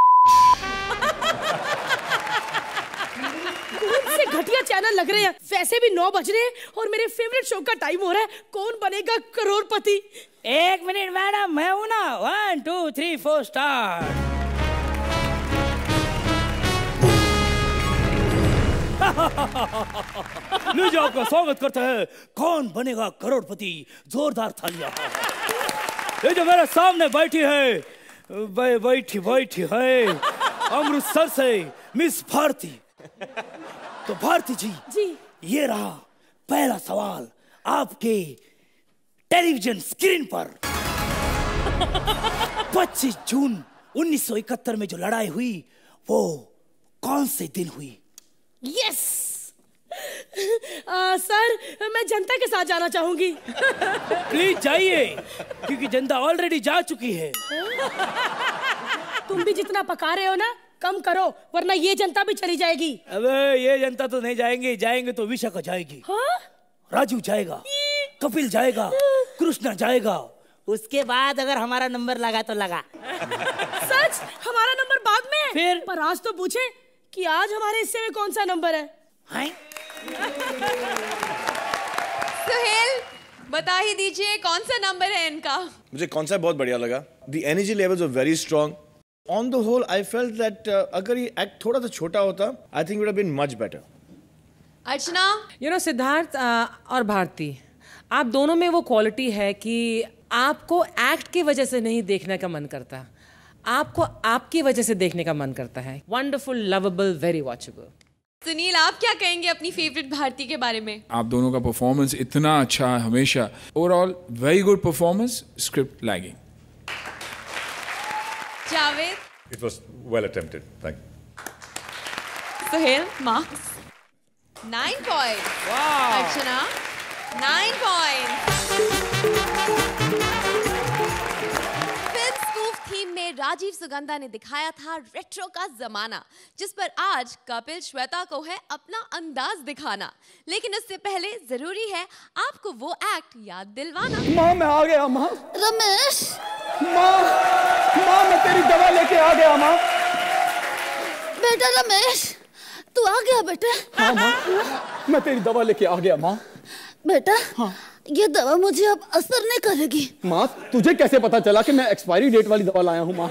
कौन से घटिया चैनल लग रहे हैं। वैसे भी नौ बज रहे हैं और मेरे फेवरेट शो का टाइम हो रहा है। कौन बनेगा करोड़पति? एक मिनट मैडम, मैं हूं ना। One two three four start. लीजिए आपका स्वागत करते हैं, कौन बनेगा करोड़पति। जोरदार तालियां। ये जो मेरे सामने बैठी है, बैठी बैठी है अमृतसर से मिस भारती। तो भारती जी, जी ये रहा पहला सवाल आपके टेलीविजन स्क्रीन पर। पच्चीस जून उन्नीस सौ इकहत्तर में जो लड़ाई हुई वो कौन से दिन हुई? यस सर, मैं जनता के साथ जाना चाहूंगी। प्लीज जाइए, क्योंकि जनता ऑलरेडी जा चुकी है। तुम भी जितना पका रहे हो ना, कम करो, वरना ये जनता भी चली जाएगी। अबे ये जनता तो नहीं जाएंगे, जाएंगे तो विशाखा जाएगी। हाँ? राजू जाएगा, कपिल जाएगा, कृष्णा जाएगा। उसके बाद अगर हमारा नंबर लगा तो लगा। सच? हमारा नंबर बाद में? फिर? पर आज तो पूछे कि आज हमारे हिस्से में कौन सा नंबर है? हाय? सुहेल, बता ही दीजिए कौन सा नंबर है इनका? मुझे कॉन्सेप्ट बहुत बढ़िया लगा. The energy levels were very strong. On the whole, I felt that uh, अगर ये एक्ट थोड़ा सा छोटा होता, I think it would have been much better. Archana, you know Siddharth और भारती, आप दोनों में वो क्वालिटी है कि आपको एक्ट की वजह से नहीं देखने का मन करता, आपको आपकी वजह से देखने का मन करता है. Wonderful, lovable, very watchable. Sunil, आप क्या कहेंगे अपनी फेवरेट भारती के बारे में? आप दोनों का परफॉर्मेंस इतना अच्छा है हमेशा. Overall very good performance, script lagging. Javed, It was well attempted. Thank you. Sohail, marks nine point. Archana nine point. Film spoof theme में राजीव सुगंधा ने दिखाया था रेट्रो का जमाना, जिस पर आज कपिल श्वेता को है अपना अंदाज दिखाना. लेकिन उससे पहले जरूरी है आपको वो एक्ट याद दिलवाना. माँ मैं आ गया. माँ रमेश, माँ माँ मैं तेरी दवा लेके आ गया. माँ बेटा रमेश, तू आ गया बेटा? हाँ माँ, मैं तेरी दवा लेके आ गया. माँ बेटा, हाँ. ये दवा मुझे अब असर नहीं करेगी. माँ तुझे कैसे पता चला कि मैं एक्सपायरी डेट वाली दवा लाया हूँ? माँ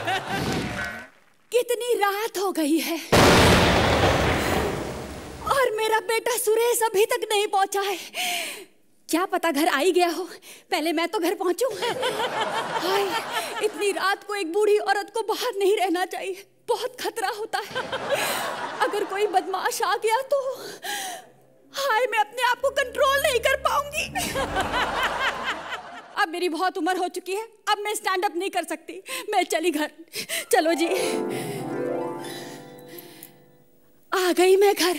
कितनी रात हो गई है और मेरा बेटा सुरेश अभी तक नहीं पहुंचा है. क्या पता घर आ ही गया हो. पहले मैं तो घर पहुंचूं. हाय, इतनी रात को एक बूढ़ी औरत को बाहर नहीं रहना चाहिए. बहुत खतरा होता है. अगर कोई बदमाश आ गया तो हाय, मैं अपने आप को कंट्रोल नहीं कर पाऊंगी. अब मेरी बहुत उम्र हो चुकी है. अब मैं स्टैंड अप नहीं कर सकती. मैं चली घर. चलो जी, आ गई मैं घर.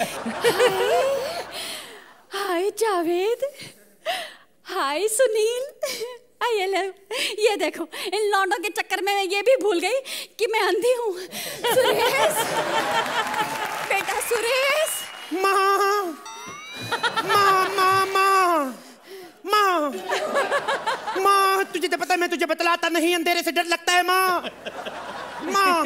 हाय जावेद, हाय सुनील. ये ले, ये देखो, इन लौंडों के चक्कर में मैं ये भी भूल गई कि मैं अंधी हूँ. सुरेश, बेटा सुरेश. माँ माँ माँ माँ माँ माँ तुझे तो पता है मैं तुझे बतलाता नहीं, अंधेरे से डर लगता है. माँ माँ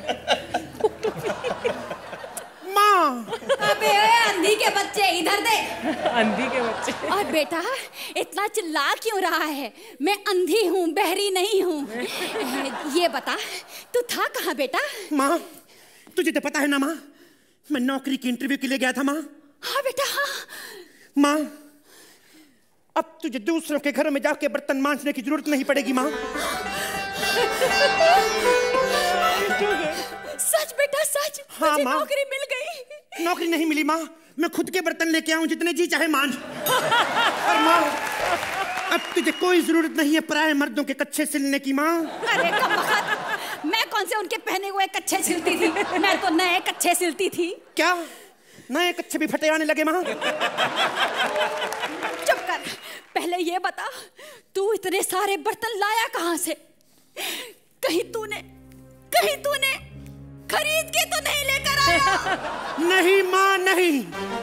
माँ. अबे अंधी के बच्चे इधर दे. अंधी के बच्चे. और बेटा इतना चिल्ला क्यों रहा है? मैं अंधी हूँ, बहरी नहीं हूँ. ये बता, तू था कहाँ बेटा? माँ तुझे तो पता है ना माँ, मैं नौकरी की इंटरव्यू के लिए गया था. माँ हाँ बेटा, हाँ. माँ अब तुझे दूसरों के घरों में जाके बर्तन मांजने की जरूरत नहीं पड़ेगी. माँ सच बेटा सच? हाँ मुझे माँ, नौकरी मिल गई. नौकरी नहीं मिली माँ, मैं खुद के बर्तन लेके आऊं जितने जी चाहे मांझ. और माँ अब तुझे कोई जरूरत नहीं है पराये मर्दों के कच्छे सिलने की. माँ अरे कमबख्त, मैं कौन से उनके पहने हुए कच्छे सिलती थी? मैं तो नए कच्छे सिलती थी. क्या नए कच्छे भी फटे आने लगे? माँ चुप कर. पहले ये बता, तू इतने सारे बर्तन लाया कहाँ से? कहीं तूने कहीं तूने खरीद के तो नहीं लेकर आया? नहीं माँ नहीं.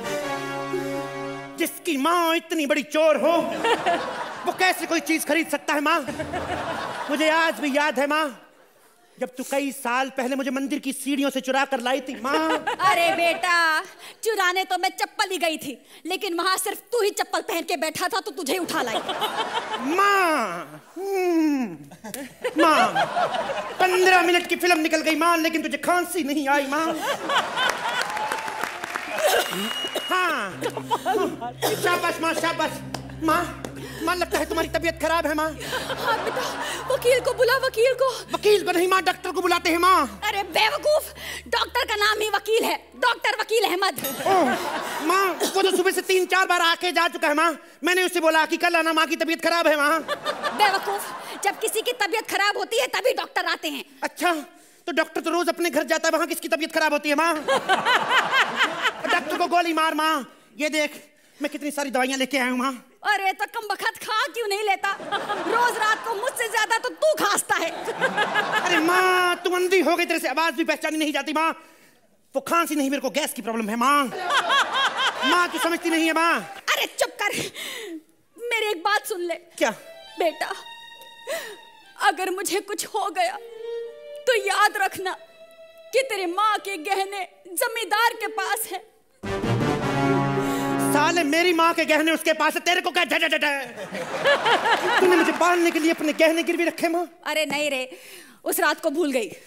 जिसकी माँ इतनी बड़ी चोर हो वो कैसे कोई चीज खरीद सकता है? माँ मुझे आज भी याद है माँ, जब तू कई साल पहले मुझे मंदिर की सीढ़ियों से चुरा कर लाई थी. माँ अरे बेटा, चुराने तो मैं चप्पल ही गई थी, लेकिन वहां सिर्फ तू ही चप्पल पहन के बैठा था तो तुझे ही उठा लाई. माँ माँ पंद्रह मिनट की फिल्म निकल गई माँ, लेकिन तुझे खांसी नहीं आई. माँ हाँ शाबाश माँ, शाबाश. माँ माँ लगता है तुम्हारी तबीयत खराब है. माँ हाँ बेटा, वकील को बुला. वकील को? वकील को नहीं माँ, डॉक्टर को बुलाते हैं. माँ अरे बेवकूफ, डॉक्टर का नाम ही वकील है. डॉक्टर वकील अहमद. माँ वो तो सुबह से तीन चार बार आके जा चुका है. माँ मैंने उससे बोला कि कल आना, माँ की तबीयत खराब है. माँ बेवकूफ, जब किसी की तबीयत खराब होती है तभी डॉक्टर आते हैं. अच्छा, तो डॉक्टर तो रोज अपने घर जाता है, वहाँ किसकी तबीयत खराब होती है? माँ डॉक्टर को गोली मार. माँ ये देख मैं कितनी सारी दवाइयाँ लेके आया हूँ. माँ अरे तो कम बखत खा क्यों नहीं लेता? रोज रात को मुझसे ज्यादा तो तू खांसता है. अरे माँ तुम अंधी हो गई, तेरे से आवाज भी पहचानी नहीं जाती. माँ वो खांसी नहीं, मेरे को गैस की प्रॉब्लम है. माँ माँ तू समझती नहीं है. माँ अरे चुप कर, मेरी एक बात सुन ले. क्या? बेटा अगर मुझे कुछ हो गया तो याद रखना कि तेरे माँ के गहने जमींदार के पास है. साले मेरी माँ के गहने उसके पास है, तेरे को क्या झट है? तूने मुझे बांधने के लिए अपने गहने गिरवी रखे माँ? अरे नहीं रे, उस रात को भूल गई।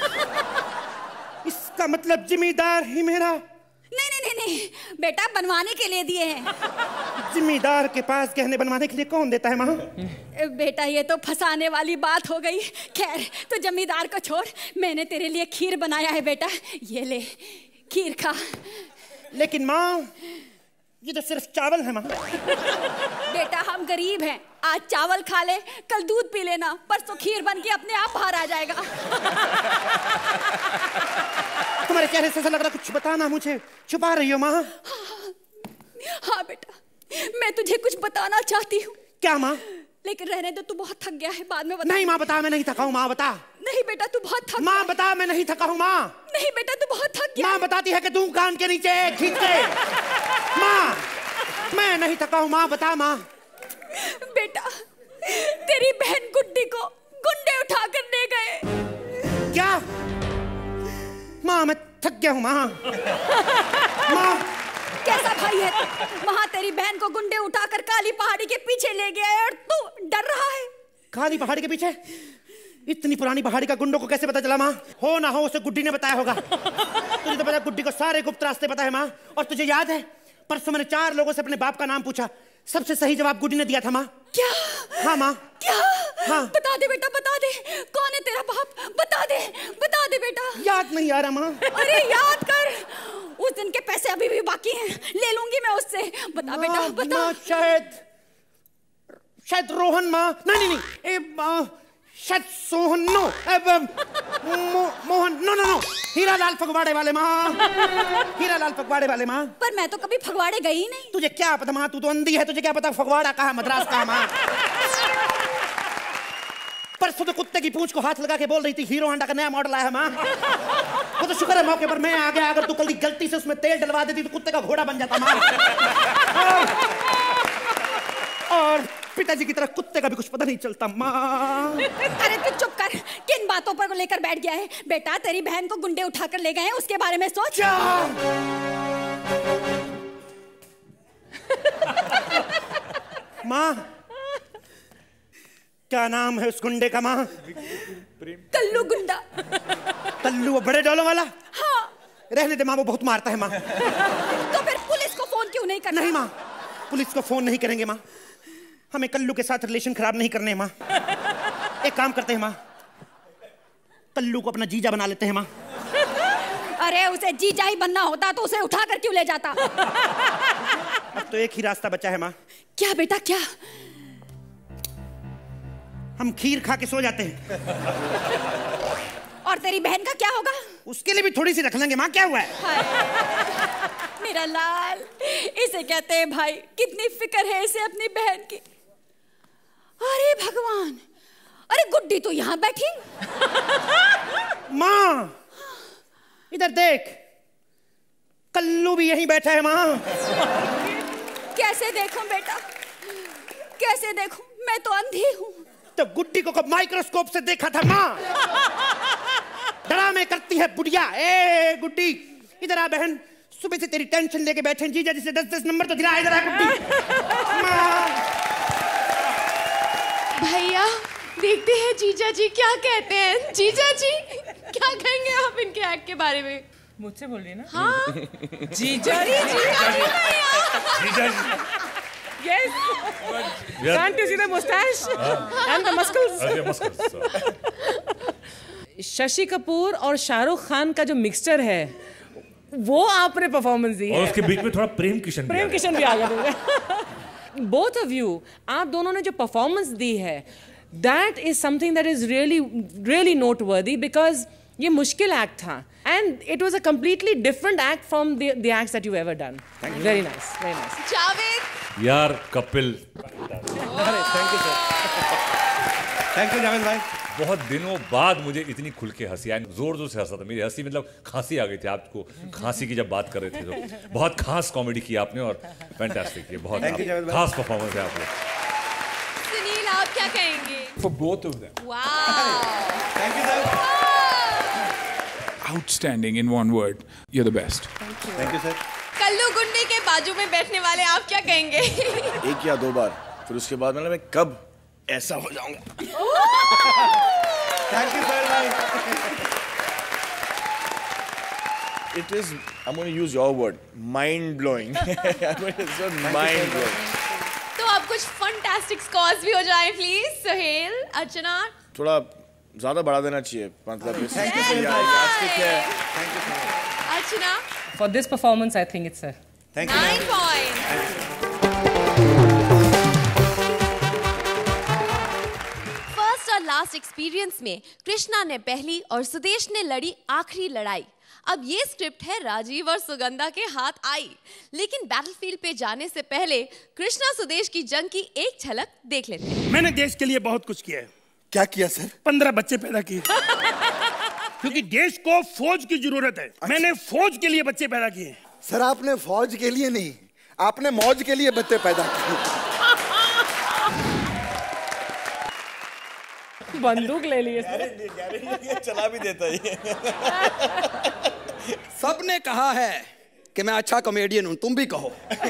इसका मतलब जिम्मेदार ही मेरा? नहीं नहीं नहीं नहीं बेटा, बनवाने के लिए दिए हैं। जिम्मेदार के पास गहने बनवाने के लिए कौन देता है माँ? बेटा ये तो फंसाने वाली बात हो गई। खैर तो जमींदार को छोड़, मैंने तेरे लिए खीर बनाया है बेटा, ये ले खीर खा। लेकिन माँ ये तो सिर्फ चावल है माँ। बेटा हम गरीब हैं, आज चावल खा ले, कल दूध पी लेना, परसों खीर बन के अपने आप बाहर आ जाएगा। तुम्हारे चेहरे से ऐसा लग रहा, कुछ बताना मुझे, छुपा रही हो माँ? हाँ, हाँ बेटा, मैं तुझे कुछ बताना चाहती हूँ। क्या माँ? लेकिन रहने दो, तू बहुत थक गया है, बाद में बता। नहीं माँ बता, मैं नहीं थका हूँ माँ, बता। नहीं बेटा तू बहुत थक। माँ बता, मैं नहीं थका हूँ माँ। नहीं बेटा तू बहुत थक गया। माँ बताती है कि तू कान के नीचे खींच के। माँ मैं नहीं थका हूँ माँ, बता माँ। बेटा तेरी बहन गुड्डी को गुंडे उठा कर ले गए। क्या? माँ मैं थक गया हूँ माँ। माँ कैसा भाई है तू? वहाँ तेरी बहन को गुंडे उठाकर काली पहाड़ी के पीछे ले गया है और तू डर रहा है। काली पहाड़ी के पीछे? इतनी पुरानी पहाड़ी का गुंडों को कैसे पता चला माँ? हो ना हो उसे गुड्डी ने बताया होगा। तुझे तो पता, गुड्डी को सारे गुप्त रास्ते पता है माँ। और तुझे याद है परसों मैंने चार लोगों से अपने बाप का नाम पूछा, सबसे सही जवाब गुड्डी ने दिया था माँ। क्या? हाँ माँ। क्या? हाँ। बता दे बेटा, बता दे, कौन है तेरा बाप? बता दे, बता दे बेटा। याद नहीं आ रहा माँ। अरे याद कर, उस दिन के पैसे अभी भी बाकी हैं, ले लूंगी मैं उससे। बता बेटा बता। शायद शायद रोहन माँ। नहीं नहीं नहीं ए, शायद सोहन नो मो, Mohan no no no Hiralal फगवाड़े वाले माँ। हीरालाल फगवाड़े वाले माँ। पर मैं तो कभी फगवाड़े गई ही नहीं। तुझे क्या पता माँ, तू तो अंधी है, तुझे क्या पता फगवाड़ा कहाँ मद्रास कहाँ माँ। परसों तो कुत्ते की पूंछ को हाथ लगा के बोल रही थी हीरो होंडा का नया मॉडल आया है माँ। वो तो शुक्र है मौके पर मैं आ गया, अगर तू कल गलती से उसमें तेल डलवा देती तो कुत्ते का घोड़ा बन जाता माँ। और पिताजी की तरह कुत्ते का भी कुछ पता नहीं चलता माँ। अरे तू चुप कर, किन बातों पर को लेकर बैठ गया है? बेटा तेरी बहन को गुंडे उठाकर ले गए हैं, उसके बारे में सोच। माँ क्या नाम है उस गुंडे का माँ? कल्लू गुंडा। कल्लू वो बड़े डॉलों वाला? हाँ। रहने दे माँ, वो बहुत मारता है माँ। तो फिर पुलिस को फोन क्यों नहीं करना? नहीं माँ, पुलिस को फोन नहीं करेंगे माँ, हमें कल्लू के साथ रिलेशन खराब नहीं करने माँ। एक काम करते हैं माँ, कल्लू को अपना जीजा बना लेते हैं माँ। अरे उसे जीजा ही बनना होता तो उसे उठाकर क्यों ले जाता? अब तो एक ही रास्ता बचा है माँ। क्या बेटा क्या? हम खीर खा के सो जाते हैं। और तेरी बहन का क्या होगा? उसके लिए भी थोड़ी सी रख लेंगे माँ, क्या हुआ है? मेरा लाल, इसे कहते हैं भाई, कितनी फिक्र है इसे अपनी बहन की। अरे भगवान, अरे गुड्डी तो यहाँ बैठी। माँ इधर देख, कल्लू भी यहीं बैठा है माँ। कैसे देखूं बेटा, कैसे देखूं? मैं तो अंधी हूँ। तो गुड्डी को कब माइक्रोस्कोप से देखा था माँ? ड्रामे करती है बुढ़िया। ए गुड्डी इधर आ बहन, सुबह से तेरी टेंशन लेके बैठे जीजा जिसे दस दस नंबर तो दिला। इधर आ गुड्डी। भैया देखते हैं जीजा जी क्या कहते हैं। जीजा जी क्या कहेंगे आप इनके एक्ट के बारे में? मुझसे बोल रही ना? हाँ। जीजा जी। जीजा जी। Yes. Yeah. Can't you see the mustache and the muscles? Okay, muscles. Shashi Kapoor और शाहरुख खान का जो मिक्सचर है वो आपने परफॉर्मेंस दी है। और उसके बीच में थोड़ा प्रेम किशन प्रेम किशन भी आ गया। बोथ ऑफ यू, आप दोनों ने जो परफॉर्मेंस दी है, that is something that is really really noteworthy, because ये मुश्किल एक्ट था and it was a completely different act from the acts that you ever done. Very nice, very nice. Javed यार Kapil, thank you sir, thank you Javed भाई। बहुत दिनों बाद मुझे इतनी खुल के हंसी आई, जोर जोर से हंसा था। मेरी हंसी मतलब खांसी आ गई थी। आपको खांसी की जब बात कर रहे थे तो बहुत खास कॉमेडी की आपने और फैंटास्टिक की, बहुत खास परफॉर्मेंस है आपने। सुनील आप क्या कहेंगे? For both of them. Wow. Thank you sir. Outstanding in one word. You're the best. Thank you sir. Kallu गुंडे के बाजू में बैठने वाले आप क्या कहेंगे? एक या दो बार, फिर उसके बाद मतलब मैं कब ऐसा हो जाऊंगा। Thank you very much. It is, I'm going to use your word, mind blowing. It's so mind blowing. तो अब कुछ फंटास्टिक स्कोर्स भी हो जाए प्लीज। सोहेल, अर्चना। थोड़ा ज्यादा बढ़ा देना चाहिए, मतलब इस Archana. For this performance, I think it's a Thank you. Nine points. First और लास्ट एक्सपीरियंस में कृष्णा ने पहली और सुदेश ने लड़ी आखिरी लड़ाई। अब ये स्क्रिप्ट है राजीव और सुगंधा के हाथ आई, लेकिन बैटलफील्ड पे जाने से पहले कृष्णा सुदेश की जंग की एक झलक देख लेते हैं। मैंने देश के लिए बहुत कुछ किया है। क्या किया सर? पंद्रह बच्चे पैदा किए। क्योंकि देश को फौज की जरूरत है। अच्छा। मैंने फौज के लिए बच्चे पैदा किए। सर आपने फौज के लिए नहीं, आपने मौज के लिए बच्चे पैदा किए। बंदूक ले लिए चला भी देता है। सबने कहा है कि मैं अच्छा कॉमेडियन हूं, तुम भी कहो।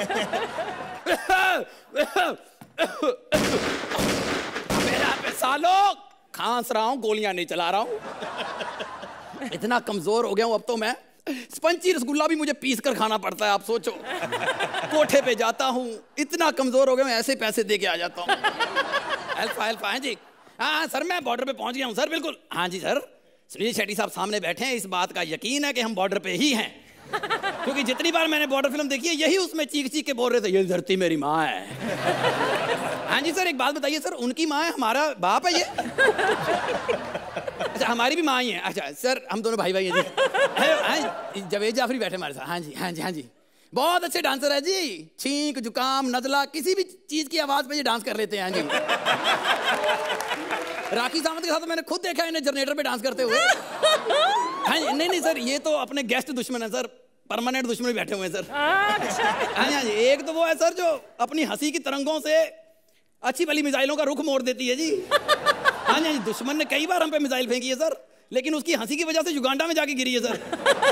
मेरा पे सालो खांस रहा हूं, गोलियां नहीं चला रहा हूं। इतना कमजोर हो गया हूं अब तो मैं, स्पंची रसगुल्ला भी मुझे पीस कर खाना पड़ता है। आप सोचो, कोठे पे जाता हूं, इतना कमजोर हो गया हूं, ऐसे पैसे दे के आ जाता हूं। अल्फा अल्फा है जी। हाँ सर, मैं बॉर्डर पे पहुंच गया हूँ सर, बिल्कुल। हाँ जी सर, सुनील शेट्टी साहब सामने बैठे हैं, इस बात का यकीन है कि हम बॉर्डर पे ही हैं। क्योंकि जितनी बार मैंने बॉर्डर फिल्म देखी है, यही उसमें चीख चीख के बोल रहे थे, ये धरती मेरी माँ है। हाँ जी सर, एक बात बताइए सर, उनकी माँ है, हमारा बाप है ये? अच्छा, हमारी भी माँ ही है। अच्छा सर, हम दोनों भाई भाई हैं जी। जावेद जाफरी बैठे हमारे साथ। हाँ जी हाँ जी हाँ जी, बहुत अच्छे डांसर है जी। छींक, जुकाम, नजला, किसी भी चीज की आवाज पे ये डांस कर लेते हैं। हाँ जी। राखी सावंत के साथ मैंने खुद देखा है इन्हें जनरेटर पे डांस करते हुए। हाँ जी, नहीं नहीं सर, ये तो अपने गेस्ट दुश्मन है सर, परमानेंट दुश्मन भी बैठे हुए हैं सर। हाँ जी हाँ जी, एक तो वो है सर जो अपनी हंसी की तरंगों से अच्छी भली मिसाइलों का रुख मोड़ देती है जी। हाँ जी हाँ जी, दुश्मन ने कई बार हम पे मिसाइल फेंकी है सर, लेकिन उसकी हंसी की वजह से युगांडा में जाके गिरी है सर।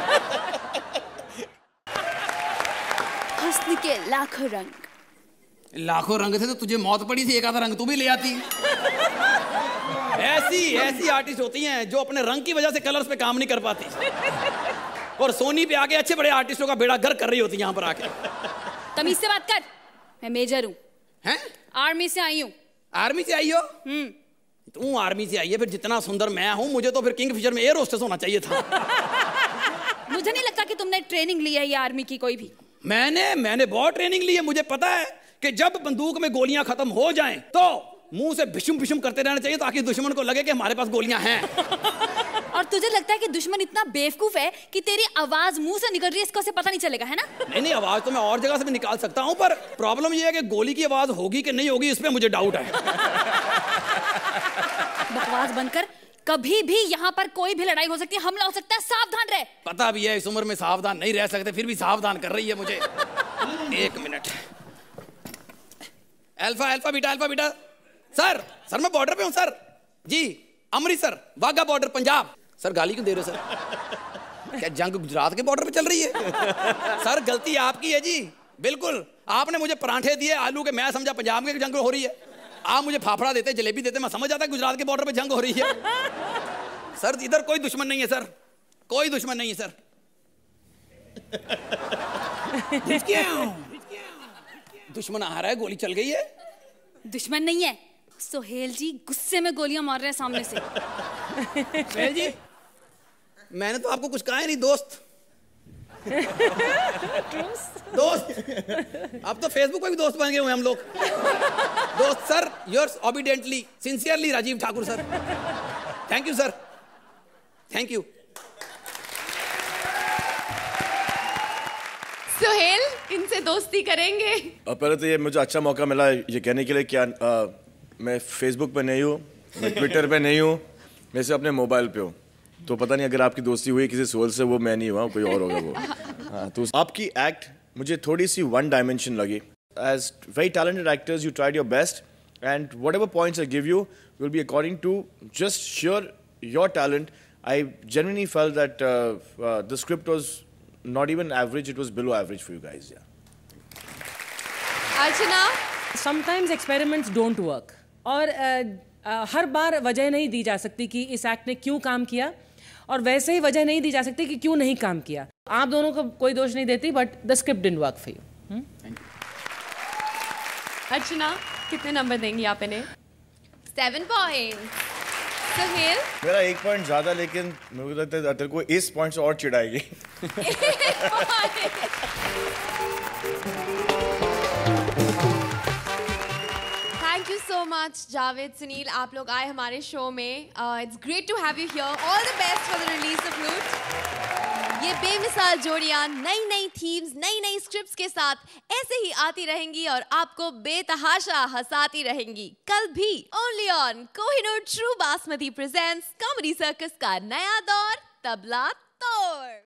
हुस्न के लाखों रंग। लाखों रंग थे तो तुझे मौत पड़ी थी, एक आधा रंग तू भी ले आती। ऐसी ऐसी आर्टिस्ट होती हैं जो अपने रंग की वजह से कलर्स पे काम नहीं कर पाती, और सोनी पे आके अच्छे बड़े आर्टिस्टों का बेड़ा गर्क कर रही होती है यहाँ पर आके। तमीज से बात कर, मैं मेजर हूँ। हैं? आर्मी से आई हूँ। आर्मी से आई हो? हम्म। तू आर्मी से आई है, फिर जितना सुंदर मैं हूँ, मुझे तो फिर किंगफिशर में एयर होस्टेस होना चाहिए था। मुझे नहीं लगता कि तुमने ट्रेनिंग ली है ये आर्मी की कोई भी। मैंने मैंने बहुत ट्रेनिंग ली है। मुझे पता है कि जब बंदूक में गोलियां खत्म हो जाएं तो मुंह से भिशुम भिशुम करते रहना चाहिए, ताकि दुश्मन को लगे कि हमारे पास गोलियां हैं। और तुझे लगता है कि दुश्मन इतना बेवकूफ है कि तेरी आवाज मुंह से निकल रही है, इसको उसे पता नहीं चलेगा, है ना? नहीं नहीं, आवाज तो मैं और जगह से भी निकाल सकता हूं, पर प्रॉब्लम यह है कि गोली की आवाज होगी कि नहीं होगी, इस पे मुझे डाउट है। बकवास बंद कर, कभी भी यहाँ पर कोई भी लड़ाई हो सकती है, हमला हो सकता है, सावधान रहे। पता भी है इस उम्र में सावधान नहीं रह सकते, फिर भी सावधान कर रही है मुझे। एक minute. Alpha alpha beta alpha beta. Sir sir मैं बॉर्डर पे हूँ sir ji, Amritsar Wagah border Punjab. Sir गाली क्यों दे रहे हो सर? क्या जंग गुजरात के बॉर्डर पे चल रही है? सर गलती आपकी है जी, बिल्कुल। आपने मुझे परांठे दिए आलू के, मैं समझा पंजाब में जंग हो रही है। आप मुझे फाफड़ा देते, जलेबी देते, मैं समझ जाता गुजरात के बॉर्डर पे जंग हो रही है। सर इधर कोई दुश्मन नहीं है सर, कोई दुश्मन नहीं है सर। दुश्मन आ रहा है, गोली चल गई है। दुश्मन नहीं है, सोहेल जी गुस्से में गोलियां मार रहे हैं सामने से। सोहेल जी, मैंने तो आपको कुछ कहा है नहीं दोस्त। दोस्त, अब तो फेसबुक पे भी दोस्त बन गए हुए हम लोग। दोस्त sir, yours obediently sincerely Rajiv Thakur sir. Thank you sir, thank you. Sohail, इनसे दोस्ती करेंगे? पहले तो ये मुझे अच्छा मौका मिला ये कहने के लिए क्या आ, मैं फेसबुक पे नहीं हूँ, मैं ट्विटर पे नहीं हूँ, मैं सिर्फ अपने मोबाइल पे हूँ। तो पता नहीं अगर आपकी दोस्ती हुई किसी सोल से, वो मैं नहीं हुआ, कोई और होगा वो। हाँ, तो आपकी एक्ट मुझे थोड़ी सी वन डायमेंशन लगी। As very talented actors you tried your best, and whatever points I give you will be according to just sure your talent. I genuinely felt that uh, uh, the script was not even average, it was below average for you guys. Yeah. Archana, sometimes experiments don't work और uh, uh, हर बार वजह नहीं दी जा सकती कि इस act ने क्यों काम किया और वैसे ही वजह नहीं दी जा सकती कि क्यों नहीं काम किया। आप दोनों को कोई दोष नहीं देती, but the script didn't work for you. Archana, कितने नंबर देंगी आप इन्हें? Seven point. सुहेल, मेरा एक पॉइंट ज्यादा, लेकिन मुझे लगता है तेरे को इस पॉइंट से और चिढ़ाएगी। Thank you so much Javed, Sunil, आप लोग आए हमारे शो में। It's great to have you here. All the best for the release of Loot. ये बेमिसाल जोड़ियां नई नई थीम्स, नई नई स्क्रिप्ट्स के साथ ऐसे ही आती रहेंगी और आपको बेतहाशा हंसाती रहेंगी। कल भी only on Kohinoor true basmati presents Comedy Circus का नया दौर, तबला तोड़।